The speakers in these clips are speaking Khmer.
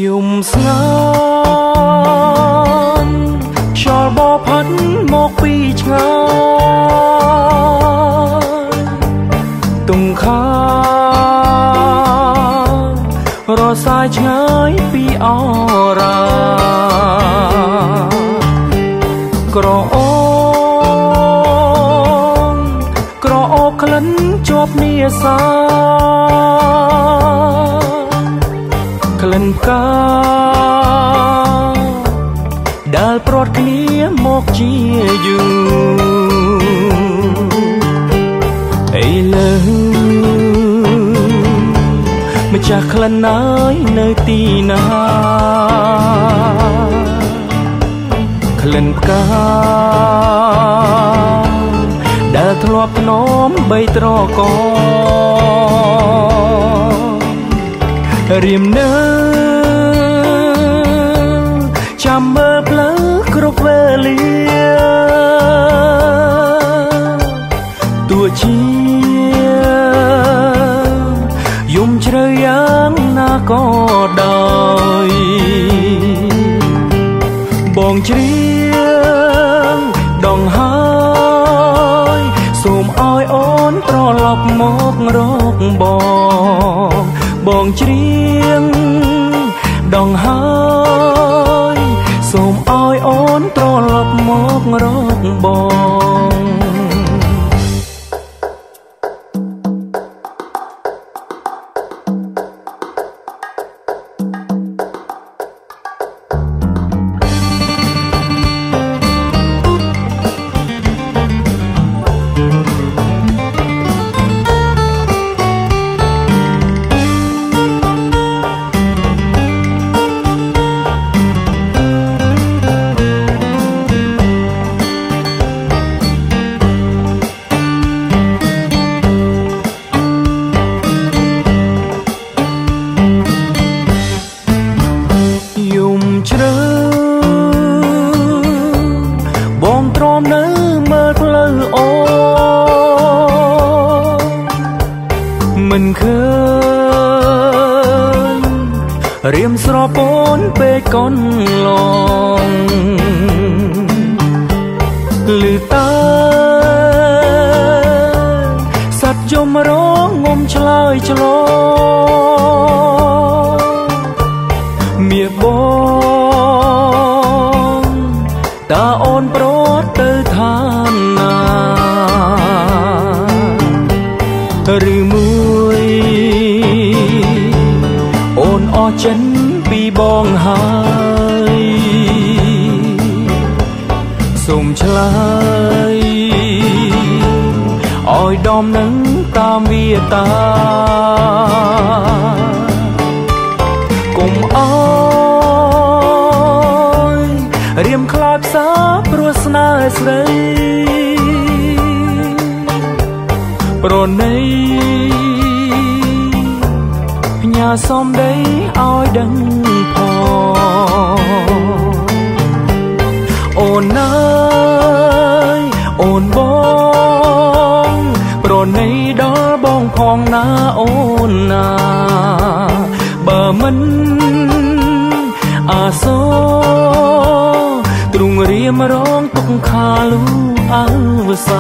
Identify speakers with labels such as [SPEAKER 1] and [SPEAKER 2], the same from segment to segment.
[SPEAKER 1] យំស្ងាត់ខ្យល់បោកផាត់មកពីឆ្ងាយទុំខារសាយឆ្ងាយពីអរាក្រអូបក្លិនជាប់នាសាក្លិនផ្កាដែលព្រាត់គ្នាមកជាយូរឥឡូវម្ចាស់ក្លិនណាយនៅទីណាក្លិនផ្កាដែលធ្លាប់ធ្នមបីត្រករៀមនៅចាំមើលផ្លូវគ្រប់វេលាទោះជាយំជ្រៅយ៉ាងណាក៏ដោយបងជ្រៀងដងហើយសូមឲ្យអូនត្រឡប់មករកបងជ្រៀងដងហើយសូមឲ្យអូនត្រឡប់មករកបងបងទ្រាំនៅមើលផ្លូវអូមិនឃើញរៀមស្រពូនពេកកនឡងលឺតើសត្វយំរងងំឆ្លើយឆ្លងមៀបងតើអូនប្រត់ទៅឋានណាឬមួយអូនអស់ចិនពីបងហើយសូមឆ្លើយឲ្យដំណឹងតាមវាតាកុំអើយរៀមខ្លោចផ្សាព្រោះស្នេហ៍ស្រីប្រណីផ្ញើសំដីឲ្យដឹងផងអូនអើយអូនបងប្រណីដល់បងផងណាអូនណាបើមិនអាសូរទ្រង់រៀមរងទុកខាលូអវសា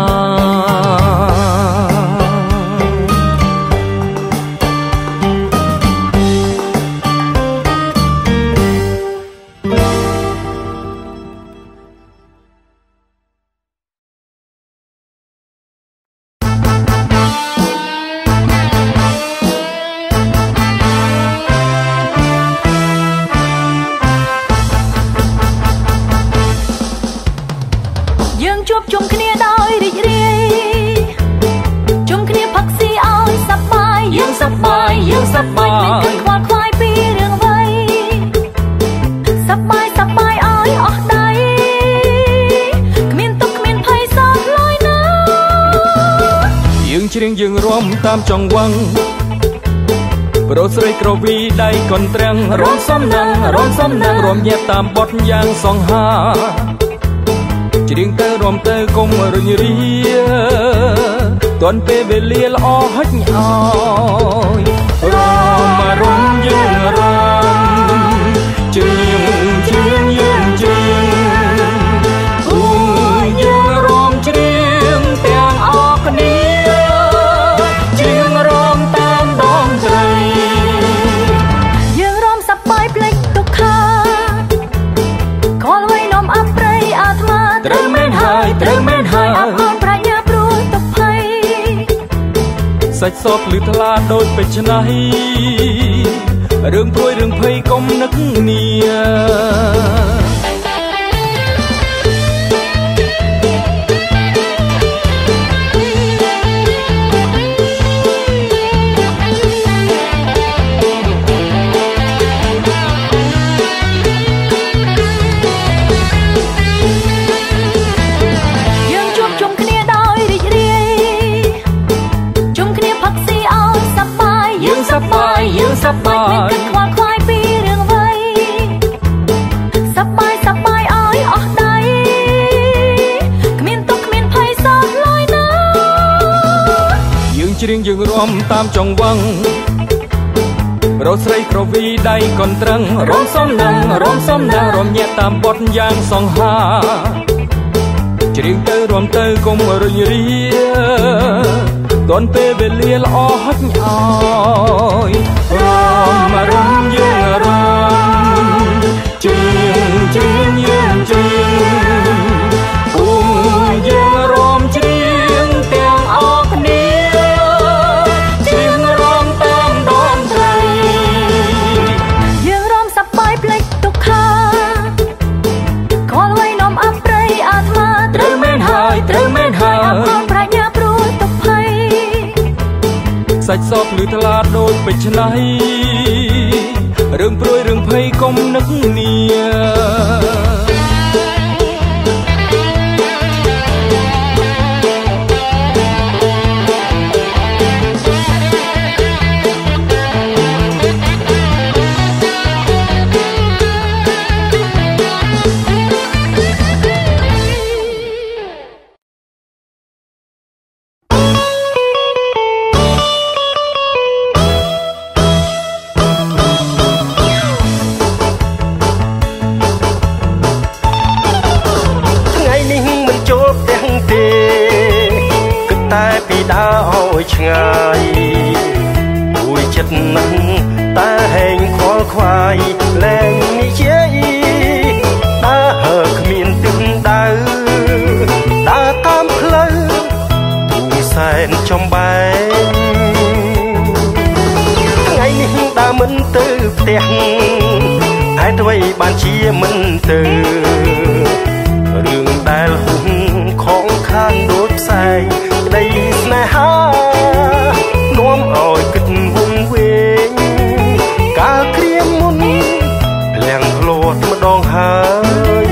[SPEAKER 2] ជួបជុំគ្នាដោយរីករាយជុំគ្នាផឹកស៊ីឲ្យសប្បាយយើងសប្បាយយើងសប្បាយមិនខ្វល់ខ្វាយពីរឿងអ្វីសប្បាយសប្បាយឲ្យអស់ដៃគ្មានទុកគ្មានភ័យសោកឡើយណា
[SPEAKER 1] យើងច្រៀងយើងរាំតាមចង្វាង់ប្រុសស្រីក្រវីដៃកនត្រាំងរាំសំណាំងរាំញាប់តាមបទយ៉ាងសង្ហាច្រៀងទៅរាំទៅកុំរញរាទាន់ពេលវេលាល្អហិចឲ្យរាំយើងរាំសាច់សពលឺថ្លាដូចពេជ្រណៃរឿងព្រួយរឿងភ័យកុំនឹកនាសប្បាយយើងសប្បាយមិនខ្វល់ខ្វាយពីរឿងអ្វីសប្បាយសប្បាយឲ្យអស់ដៃគ្មានទុកគ្មានភ័យសោះឡើយណាយើងច្រៀងយើងរាំតាមចង្វាង់រោស្រីក្រវីដៃកន្ត្រឹងរំសំណាំងរំសំណាំងរំញាក់តាមបទយ៉ាងសង្ហាច្រៀងទៅរាំទៅកុំរញរាទាន់ពេលវេលាល្អហត់អើយរំយើងរំច្រៀងយើងច្រៀងពុំយើងរំច្រៀងទាំងអស់គ្នាច្រៀងរំតាមដងត្រីយើងរំសប្បាយភ្លេចទុក្ខាខលໄວនំអប្រិយអាត្មាត្រូវមែនហើយប្រាជ្ញាព្រួយទុកភ័យសាច់សពលឺថ្លាដូចពេជ្រណៃរឿងព្រួយរឿងភ័យកុំនឹកនាឆ្ងាយពួយចិត្តណាស់តែហែងខ្វល់ខ្វាយលែងនិយាយដើរហើគ្មានទិសដៅដើរតាមផ្លូវទូសែនចំបែងថ្ងៃនេះដើរមិនទៅផ្ទះហេតុអ្វីបានជាមិនទៅរឿងដែលហុំខំខានដូចផ្សែងក្តីស្នេហានាំឲ្យគិតវង្វេងកាលគ្រាមុនលៀងភ្លាត់ម្ដងហើយ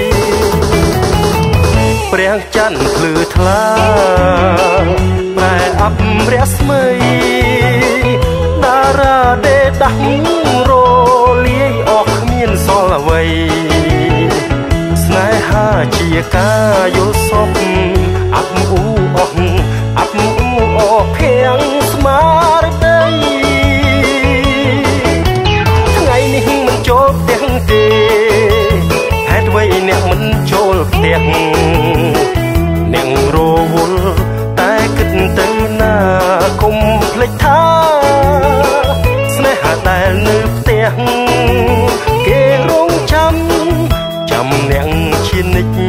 [SPEAKER 1] ព្រះច័ន្ទភ្លឺថ្លាប្រែអបរស្មីតារាដេដាស់រលាយអស់គ្មានសល់អ្វីស្នេហាជាការយល់សពអាប់អ៊ូអស់អាប់អ៊ូអស់ភាំងស្មារតីថ្ងៃនេះមិនចូលផ្ទះទេហេតុអ្វីអ្នកមិនចូលផ្ទះអ្នករវល់តែគិតទៅណាកុំភ្លេចថាស្នេហាដែលនៅផ្ទះគេរងចាំអ្នកជានិច្ច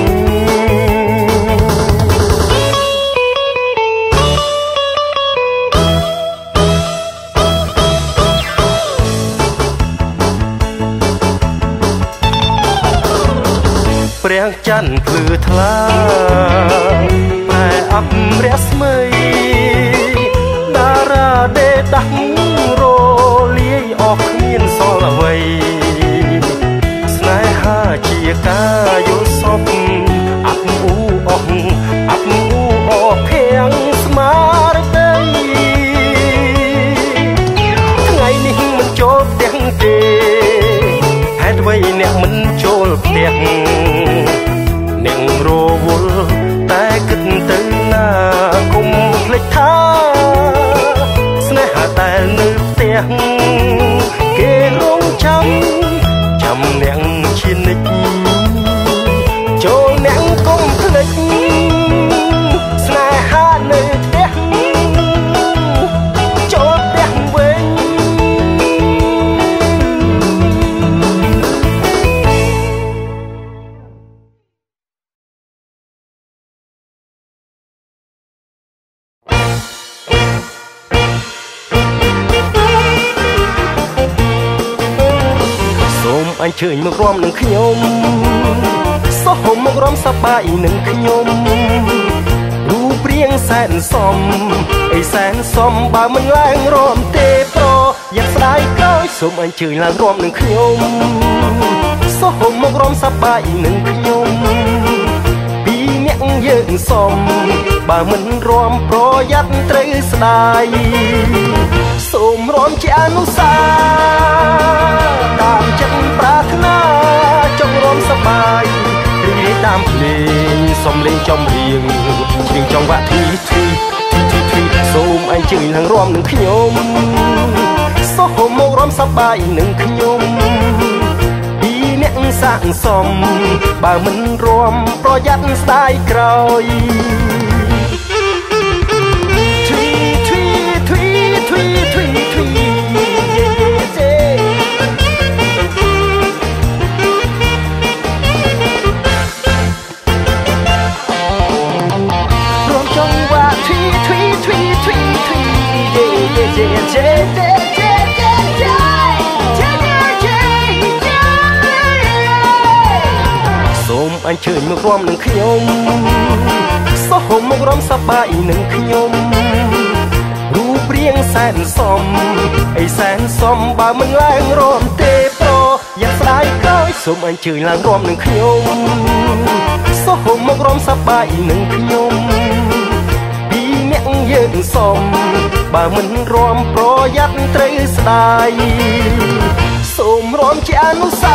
[SPEAKER 1] ព្រះច័ន្ទភ្លឺថ្លាប្រែអបរស្មីតារាដេដាស់រលាយអស់គ្មានសល់អ្វីស្នេហាជាការយល់សពអាប់អ៊ូអស់អាប់អ៊ូអស់ភាំងស្មារតីថ្ងៃនេះមិនចូលផ្ទះទេហេតុអ្វីអ្នកមិនចូលផ្ទះអ្នករវល់តែគិតទៅណាកុំភ្លេចថាស្នេហាដែលនៅផ្ទះគេរងចាំអ្នកជានិច្ចចូលអ្នក
[SPEAKER 3] អញ្ជើញមករំនឹងខ្ញុំសូមមករំសប្បាយនឹងខ្ញុំរូបរាងសែនសមអីសែនសមបើមិនឡើងរំទេប្រយ៉ាងស្ដាយក្រោយសូមអញ្ជើញឡើងរំនឹងខ្ញុំសូមមករំសប្បាយនឹងខ្ញុំពីអ្នកយើងសមបើមិនរំប្រយ័ត្នត្រូវស្ដាយសូមរំជាអនុសាតាមចិត្តប្រាថ្នាចង់រំសប្បាយរីកតាមភ្លេងសំលេងចំរៀងច្រៀងចង្វាក់ធីសូមអញ្ជើញឡើងរំនឹងខ្ញុំសូមមករំសប្បាយនឹងខ្ញុំពីអ្នកសាកសមបើមិនរំប្រយ័ត្នស្ដាយក្រោយសូមអញ្ជើញមករំនឹងខ្ញុំសូមមករំសប្បាយនឹងខ្ញុំរូបរាងសែនសមអីសែនសមបើមិនឡើងរំទេប្រយ៉ាងស្ដាយក្រោយសូមអញ្ជើញឡើងរំនឹងខ្ញុំសូមមករំសប្បាយនឹងខ្ញុំពីអ្នកយើងសមបើមិនរំប្រយ័ត្នត្រូវស្ដាយសូមរំជាអនុសា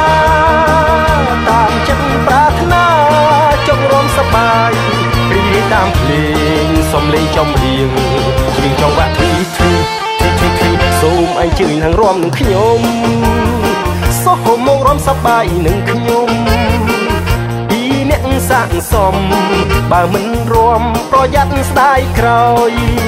[SPEAKER 3] តាមចិត្តប្រាថ្នាចង់រំសប្បាយរីកតាមភ្លេងសំលេងចំរៀងច្រៀងចង្វាក់ធីសូមអញ្ជើញឡើងរំនឹងខ្ញុំសូមមករំសប្បាយនឹងខ្ញុំពីអ្នកសាកសមបើមិនរំប្រយ័ត្នស្ដាយក្រោយ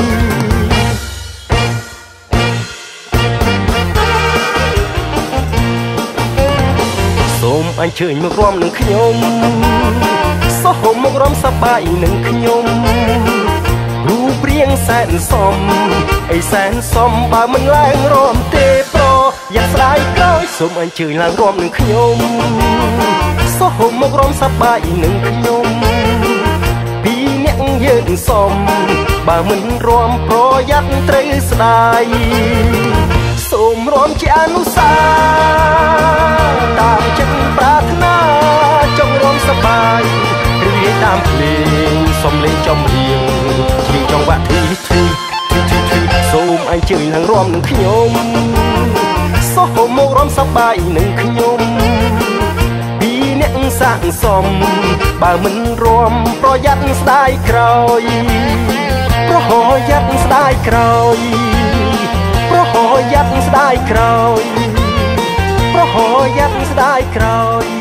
[SPEAKER 3] សូមអញ្ជើញមករំនឹងខ្ញុំសូមមករំសប្បាយនឹងខ្ញុំរូបរាងសែនសមអីសែនសមបើមិនឡើងរំទេប្រយ៉ាងស្ដាយក្រោយសូមអញ្ជើញឡើងរំនឹងខ្ញុំសូមមករំសប្បាយនឹងខ្ញុំពីអ្នកយើងសមបើមិនរំប្រយ័ត្នត្រូវស្ដាយសូមរំជាអនុសាតាមចិត្តប្រាថ្នាចង់រំសប្បាយរីកតាមភ្លេងសំលេងចំរៀងច្រៀងចង្វាក់ធីសូមអញ្ជើញឡើងរំនឹងខ្ញុំសូមមករំសប្បាយនឹងខ្ញុំពីអ្នកសាកសមបើមិនរំប្រយ័ត្នស្ដាយក្រោយប្រយ័ត្នស្ដាយក្រោយប្រយ័ត្នស្ដាយក្រោយប្រយ័ត្នស្ដាយក្រោយ